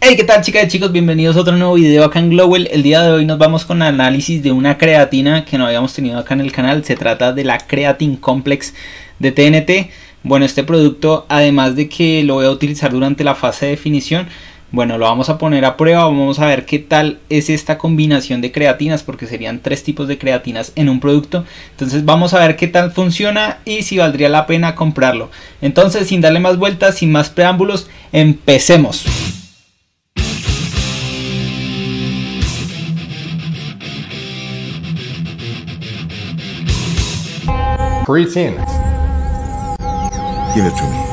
Hey, ¿qué tal, chicas y chicos? Bienvenidos a otro nuevo video acá en Glowell. El día de hoy nos vamos con análisis de una creatina que no habíamos tenido acá en el canal. Se trata de la Creatine Complex de TNT. Bueno, este producto, además de que lo voy a utilizar durante la fase de definición, bueno, lo vamos a poner a prueba. Vamos a ver qué tal es esta combinación de creatinas, porque serían 3 tipos de creatinas en un producto. Entonces vamos a ver qué tal funciona y si valdría la pena comprarlo. Entonces, sin darle más vueltas, sin más preámbulos, empecemos. Creatine. Give it to me.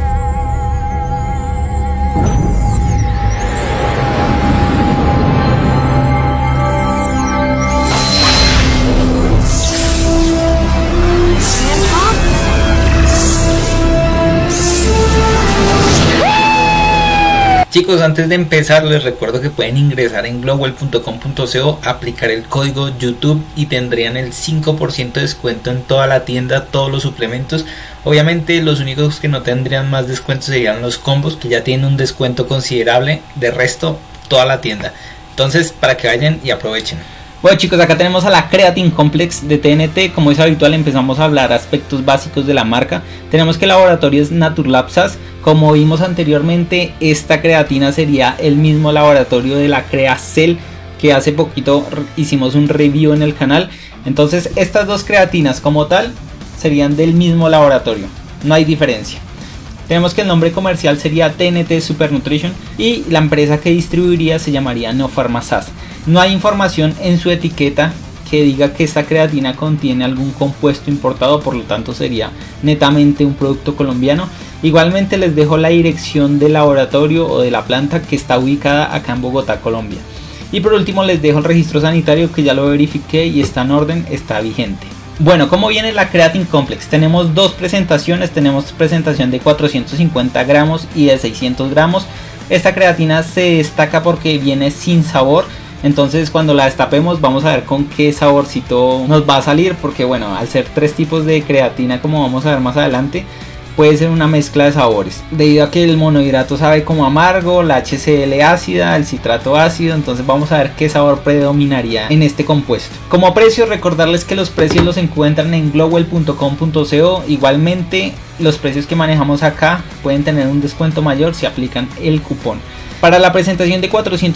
Chicos, antes de empezar les recuerdo que pueden ingresar en glowell.com.co, aplicar el código YouTube y tendrían el 5% de descuento en toda la tienda, todos los suplementos. Obviamente los únicos que no tendrían más descuento serían los combos, que ya tienen un descuento considerable. De resto, toda la tienda. Entonces, para que vayan y aprovechen. Bueno, chicos, acá tenemos a la Creatine Complex de TNT. Como es habitual, empezamos a hablar aspectos básicos de la marca. Tenemos que el laboratorio es Naturlab SAS. Como vimos anteriormente, esta creatina sería el mismo laboratorio de la Creacell, que hace poquito hicimos un review en el canal. Entonces estas dos creatinas como tal serían del mismo laboratorio, no hay diferencia. Tenemos que el nombre comercial sería TNT Super Nutrition y la empresa que distribuiría se llamaría Neopharma SAS. No hay información en su etiqueta que diga que esta creatina contiene algún compuesto importado, por lo tanto sería netamente un producto colombiano. Igualmente les dejo la dirección del laboratorio o de la planta, que está ubicada acá en Bogotá, Colombia. Y por último les dejo el registro sanitario, que ya lo verifiqué y está en orden, está vigente. Bueno, ¿cómo viene la Creatine Complex? Tenemos dos presentaciones, tenemos presentación de 450 gramos y de 600 gramos. Esta creatina se destaca porque viene sin sabor. Entonces cuando la destapemos vamos a ver con qué saborcito nos va a salir, porque bueno, al ser 3 tipos de creatina, como vamos a ver más adelante, puede ser una mezcla de sabores, debido a que el monohidrato sabe como amargo, la HCl ácida, el citrato ácido. Entonces vamos a ver qué sabor predominaría en este compuesto. Como precio, recordarles que los precios los encuentran en glowell.com.co. Igualmente los precios que manejamos acá pueden tener un descuento mayor si aplican el cupón. Para la presentación de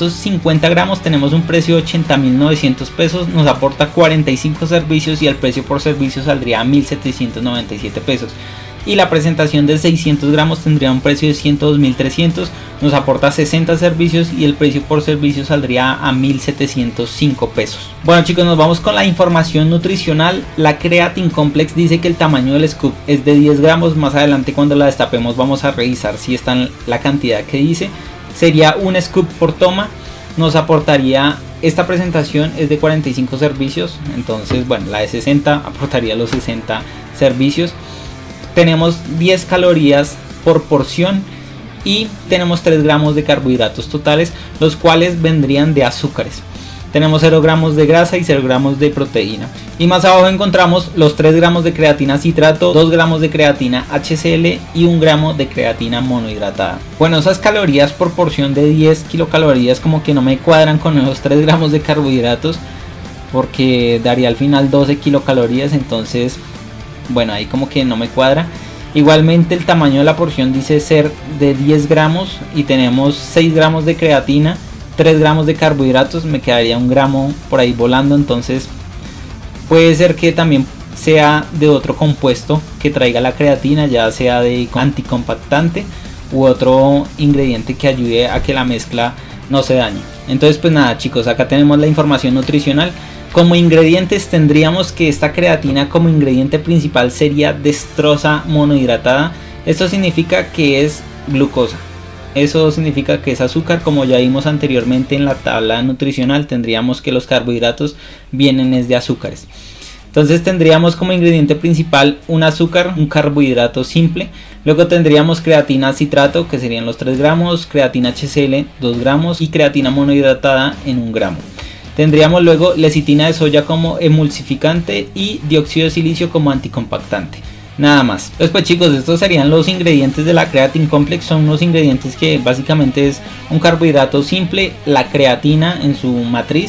450 gramos tenemos un precio de 80.900 pesos, nos aporta 45 servicios y el precio por servicio saldría a 1.797 pesos. Y la presentación de 600 gramos tendría un precio de 102.300, nos aporta 60 servicios y el precio por servicio saldría a 1.705 pesos. Bueno, chicos, nos vamos con la información nutricional. La Creatine Complex dice que el tamaño del scoop es de 10 gramos. Más adelante, cuando la destapemos, vamos a revisar si está en la cantidad que dice. Sería un scoop por toma. Nos aportaría, esta presentación es de 45 servicios, entonces bueno, la de 60 aportaría los 60 servicios. Tenemos 10 calorías por porción y tenemos 3 gramos de carbohidratos totales, los cuales vendrían de azúcares. Tenemos 0 gramos de grasa y 0 gramos de proteína. Y más abajo encontramos los 3 gramos de creatina citrato, 2 gramos de creatina HCl y 1 gramo de creatina monohidratada. Bueno, esas calorías por porción de 10 kilocalorías como que no me cuadran con esos 3 gramos de carbohidratos, porque daría al final 12 kilocalorías. Entonces, bueno, ahí como que no me cuadra. Igualmente el tamaño de la porción dice ser de 10 gramos y tenemos 6 gramos de creatina, 3 gramos de carbohidratos, me quedaría 1 gramo por ahí volando. Entonces puede ser que también sea de otro compuesto que traiga la creatina, ya sea de anticompactante u otro ingrediente que ayude a que la mezcla no se dañe. Entonces pues nada, chicos, acá tenemos la información nutricional. Como ingredientes tendríamos que esta creatina como ingrediente principal sería dextrosa monohidratada. Esto significa que es glucosa. Eso significa que es azúcar. Como ya vimos anteriormente en la tabla nutricional, tendríamos que los carbohidratos vienen de azúcares. Entonces tendríamos como ingrediente principal un azúcar, un carbohidrato simple. Luego tendríamos creatina citrato, que serían los 3 gramos, creatina HCl 2 gramos y creatina monohidratada en 1 gramo. Tendríamos luego lecitina de soya como emulsificante y dióxido de silicio como anticompactante. nada más. Entonces pues chicos, estos serían los ingredientes de la Creatine Complex. Son unos ingredientes que básicamente es un carbohidrato simple, la creatina en su matriz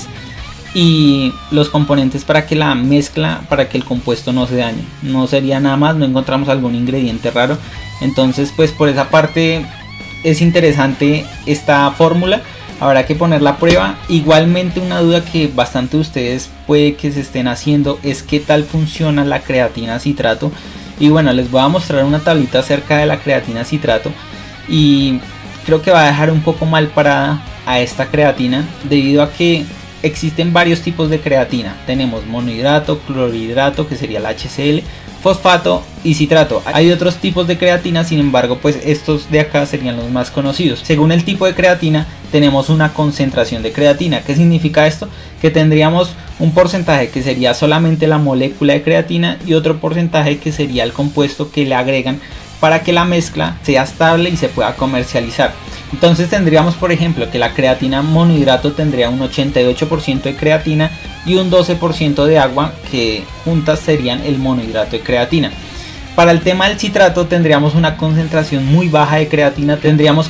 y los componentes para que la mezcla, para que el compuesto no se dañe. No sería nada más, no encontramos algún ingrediente raro. Entonces pues por esa parte es interesante esta fórmula. Habrá que ponerla a prueba. Igualmente una duda que bastante de ustedes puede que se estén haciendo es qué tal funciona la creatina citrato. Y bueno, les voy a mostrar una tablita acerca de la creatina citrato. Y creo que va a dejar un poco mal parada a esta creatina debido a que existen varios tipos de creatina. Tenemos monohidrato, clorhidrato, que sería el HCl, fosfato y citrato. Hay otros tipos de creatina, sin embargo pues estos de acá serían los más conocidos. Según el tipo de creatina tenemos una concentración de creatina. ¿Qué significa esto? Que tendríamos un porcentaje que sería solamente la molécula de creatina y otro porcentaje que sería el compuesto que le agregan para que la mezcla sea estable y se pueda comercializar. Entonces tendríamos por ejemplo que la creatina monohidrato tendría un 88% de creatina y un 12% de agua, que juntas serían el monohidrato de creatina. Para el tema del citrato tendríamos una concentración muy baja de creatina, tendríamos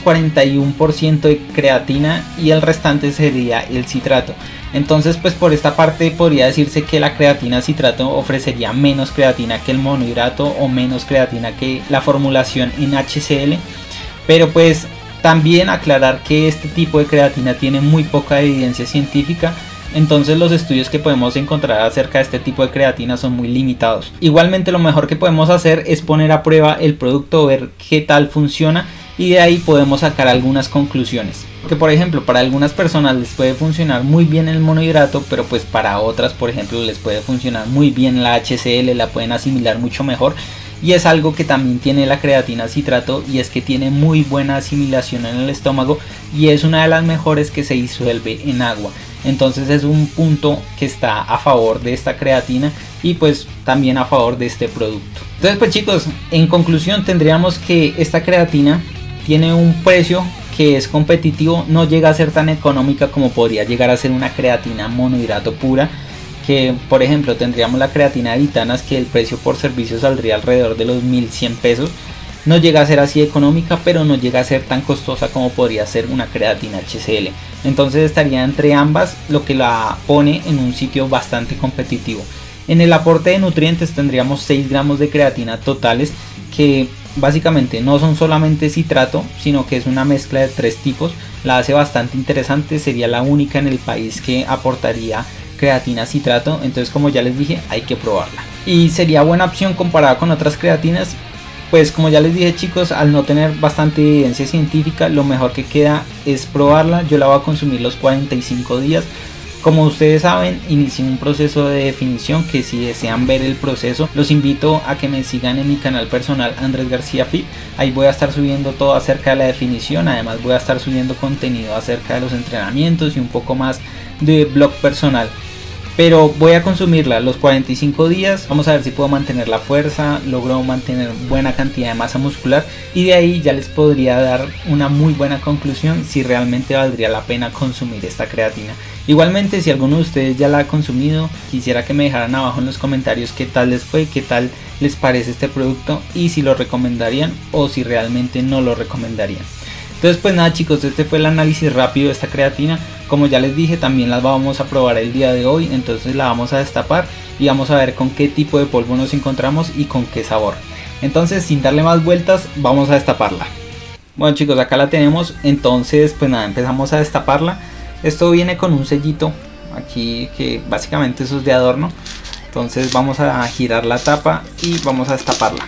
41% de creatina y el restante sería el citrato. Entonces pues por esta parte podría decirse que la creatina citrato ofrecería menos creatina que el monohidrato o menos creatina que la formulación en HCl, pero pues también aclarar que este tipo de creatina tiene muy poca evidencia científica. Entonces los estudios que podemos encontrar acerca de este tipo de creatina son muy limitados. Igualmente lo mejor que podemos hacer es poner a prueba el producto, ver qué tal funciona y de ahí podemos sacar algunas conclusiones. Que por ejemplo para algunas personas les puede funcionar muy bien el monohidrato, pero pues para otras por ejemplo les puede funcionar muy bien la HCl, la pueden asimilar mucho mejor. Y es algo que también tiene la creatina citrato, y es que tiene muy buena asimilación en el estómago y es una de las mejores que se disuelve en agua. Entonces es un punto que está a favor de esta creatina y pues también a favor de este producto. Entonces pues chicos, en conclusión tendríamos que esta creatina tiene un precio que es competitivo, no llega a ser tan económica como podría llegar a ser una creatina monohidrato pura. Que por ejemplo tendríamos la creatina de Vitanas, que el precio por servicio saldría alrededor de los 1100 pesos. No llega a ser así económica, pero no llega a ser tan costosa como podría ser una creatina HCl. Entonces estaría entre ambas, lo que la pone en un sitio bastante competitivo. En el aporte de nutrientes tendríamos 6 gramos de creatina totales, que básicamente no son solamente citrato, sino que es una mezcla de 3 tipos. La hace bastante interesante, sería la única en el país que aportaría creatina citrato. Entonces como ya les dije, hay que probarla y sería buena opción comparada con otras creatinas. Pues como ya les dije chicos, al no tener bastante evidencia científica, lo mejor que queda es probarla. Yo la voy a consumir los 45 días. Como ustedes saben, inicié un proceso de definición que si desean ver el proceso, los invito a que me sigan en mi canal personal Andrés García Fit. Ahí voy a estar subiendo todo acerca de la definición. Además voy a estar subiendo contenido acerca de los entrenamientos y un poco más de blog personal. Pero voy a consumirla los 45 días, vamos a ver si puedo mantener la fuerza, logro mantener buena cantidad de masa muscular y de ahí ya les podría dar una muy buena conclusión si realmente valdría la pena consumir esta creatina. Igualmente, si alguno de ustedes ya la ha consumido, quisiera que me dejaran abajo en los comentarios qué tal les fue, qué tal les parece este producto y si lo recomendarían o si realmente no lo recomendarían. Entonces pues nada chicos, este fue el análisis rápido de esta creatina. Como ya les dije, también la vamos a probar el día de hoy, entonces la vamos a destapar y vamos a ver con qué tipo de polvo nos encontramos y con qué sabor. Entonces sin darle más vueltas, vamos a destaparla. Bueno chicos, acá la tenemos, entonces pues nada, empezamos a destaparla. Esto viene con un sellito aquí que básicamente eso es de adorno. Entonces vamos a girar la tapa y vamos a destaparla.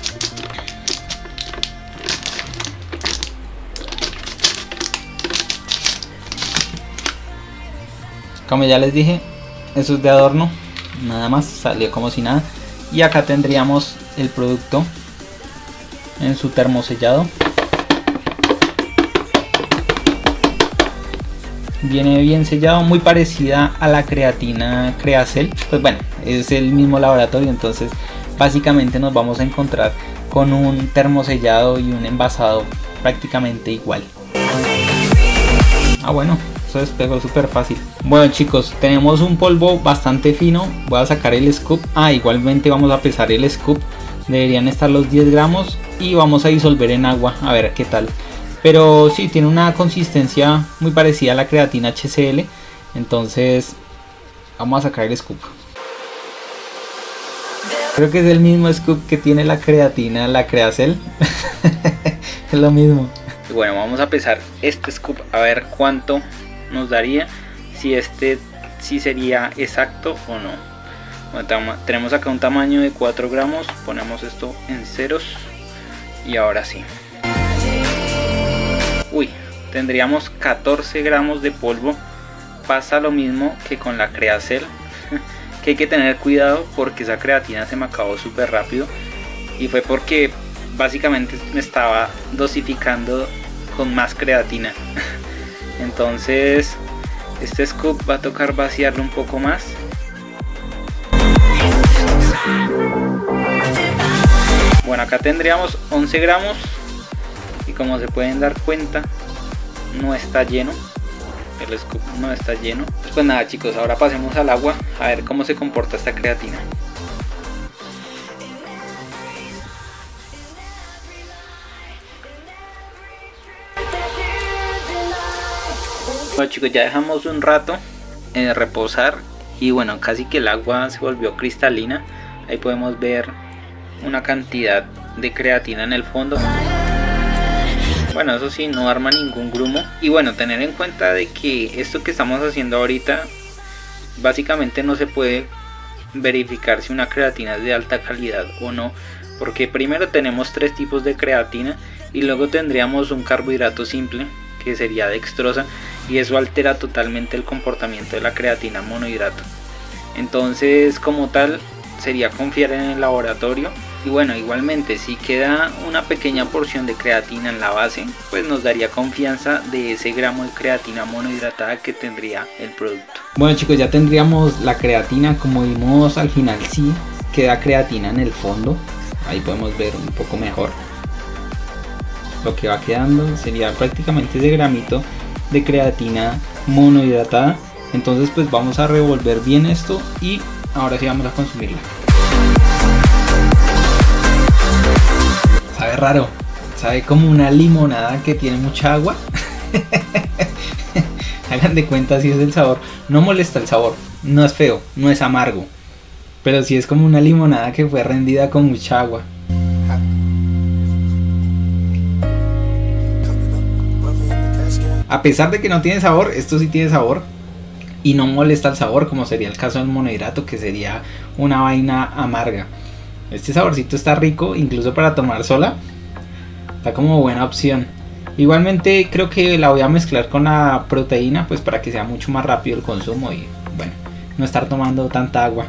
Como ya les dije, eso es de adorno, nada más, salió como si nada. Y acá tendríamos el producto en su termosellado. Viene bien sellado, muy parecida a la creatina Creacel. Pues bueno, es el mismo laboratorio, entonces básicamente nos vamos a encontrar con un termosellado y un envasado prácticamente igual. Bueno, eso despegó súper fácil. Bueno chicos, tenemos un polvo bastante fino. Voy a sacar el scoop. Igualmente vamos a pesar el scoop deberían estar los 10 gramos y vamos a disolver en agua a ver qué tal. Pero sí, tiene una consistencia muy parecida a la creatina HCl, entonces vamos a sacar el scoop. Creo que es el mismo scoop que tiene la creatina, la Creacel. Es lo mismo. Y bueno, vamos a pesar este scoop a ver cuánto nos daría, si este sí sería exacto o no. Bueno, tenemos acá un tamaño de 4 gramos, ponemos esto en ceros y ahora sí. Uy, tendríamos 14 gramos de polvo. Pasa lo mismo que con la Creacel, que hay que tener cuidado porque esa creatina se me acabó súper rápido y fue porque básicamente me estaba dosificando con más creatina. Entonces este scoop va a tocar vaciarlo un poco más. Bueno, acá tendríamos 11 gramos y como se pueden dar cuenta no está lleno, el scoop no está lleno. Pues nada chicos, ahora pasemos al agua a ver cómo se comporta esta creatina. Bueno chicos, ya dejamos un rato reposar y bueno, casi que el agua se volvió cristalina. Ahí podemos ver una cantidad de creatina en el fondo. Bueno, eso sí, no arma ningún grumo. Y bueno, tener en cuenta de que esto que estamos haciendo ahorita básicamente no se puede verificar si una creatina es de alta calidad o no, porque primero tenemos 3 tipos de creatina y luego tendríamos un carbohidrato simple que sería dextrosa, y eso altera totalmente el comportamiento de la creatina monohidrato. Entonces como tal sería confiar en el laboratorio. Y bueno, igualmente si queda una pequeña porción de creatina en la base, pues nos daría confianza de ese gramo de creatina monohidratada que tendría el producto. Bueno chicos, ya tendríamos la creatina. Como vimos al final, sí queda creatina en el fondo. Ahí podemos ver un poco mejor lo que va quedando. Sería prácticamente ese gramito de creatina monohidratada. Entonces pues vamos a revolver bien esto y ahora sí vamos a consumirla. Sabe raro, sabe como una limonada que tiene mucha agua. Hagan de cuenta si es el sabor. No molesta el sabor, no es feo, no es amargo, pero sí es como una limonada que fue rendida con mucha agua. A pesar de que no tiene sabor, esto sí tiene sabor y no molesta el sabor, como sería el caso del monohidrato, que sería una vaina amarga. Este saborcito está rico, incluso para tomar sola, está como buena opción. Igualmente creo que la voy a mezclar con la proteína, pues para que sea mucho más rápido el consumo y bueno, no estar tomando tanta agua.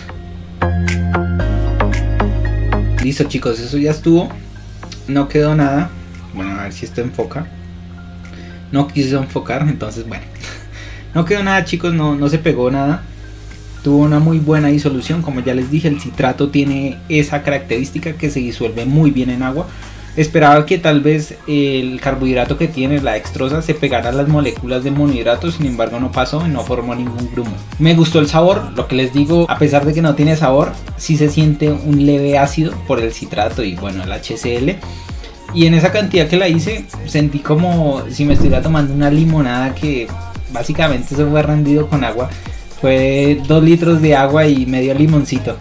Listo chicos, eso ya estuvo, no quedó nada. Bueno, a ver si esto enfoca. No quiso enfocar, entonces bueno, no quedó nada chicos, no se pegó nada. Tuvo una muy buena disolución, como ya les dije, el citrato tiene esa característica que se disuelve muy bien en agua. Esperaba que tal vez el carbohidrato que tiene, la dextrosa, se pegara a las moléculas del monohidrato, sin embargo no pasó y no formó ningún grumo. Me gustó el sabor, lo que les digo, a pesar de que no tiene sabor, sí se siente un leve ácido por el citrato y bueno, el HCl. Y en esa cantidad que la hice, sentí como si me estuviera tomando una limonada que básicamente se fue rendido con agua. Fue 2 litros de agua y medio limoncito.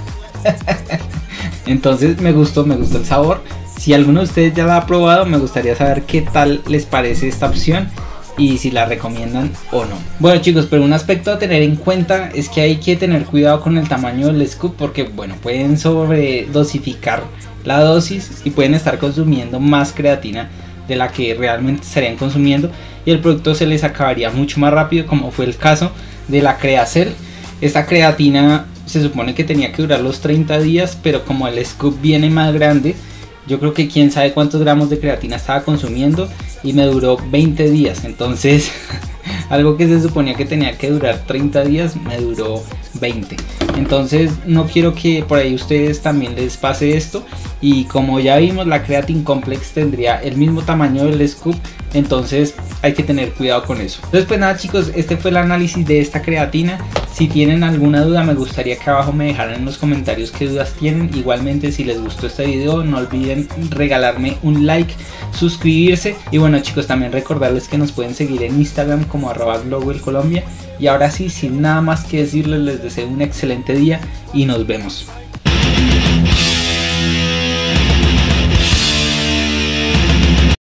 Entonces me gustó el sabor. Si alguno de ustedes ya la ha probado, me gustaría saber qué tal les parece esta opción y si la recomiendan o no. Bueno chicos, pero un aspecto a tener en cuenta es que hay que tener cuidado con el tamaño del scoop, porque bueno, pueden sobredosificar la dosis y pueden estar consumiendo más creatina de la que realmente estarían consumiendo y el producto se les acabaría mucho más rápido, como fue el caso de la Creacel. Esta creatina se supone que tenía que durar los 30 días, pero como el scoop viene más grande, yo creo que quién sabe cuántos gramos de creatina estaba consumiendo y me duró 20 días. Entonces algo que se suponía que tenía que durar 30 días me duró 20. Entonces no quiero que por ahí ustedes también les pase esto. Y como ya vimos, la Creatine Complex tendría el mismo tamaño del scoop, entonces hay que tener cuidado con eso. Entonces pues nada chicos, este fue el análisis de esta creatina. Si tienen alguna duda, me gustaría que abajo me dejaran en los comentarios qué dudas tienen. Igualmente, si les gustó este video, no olviden regalarme un like, suscribirse. Y bueno chicos, también recordarles que nos pueden seguir en Instagram como @glowellcolombia. Y ahora sí, sin nada más que decirles, les deseo un excelente día y nos vemos.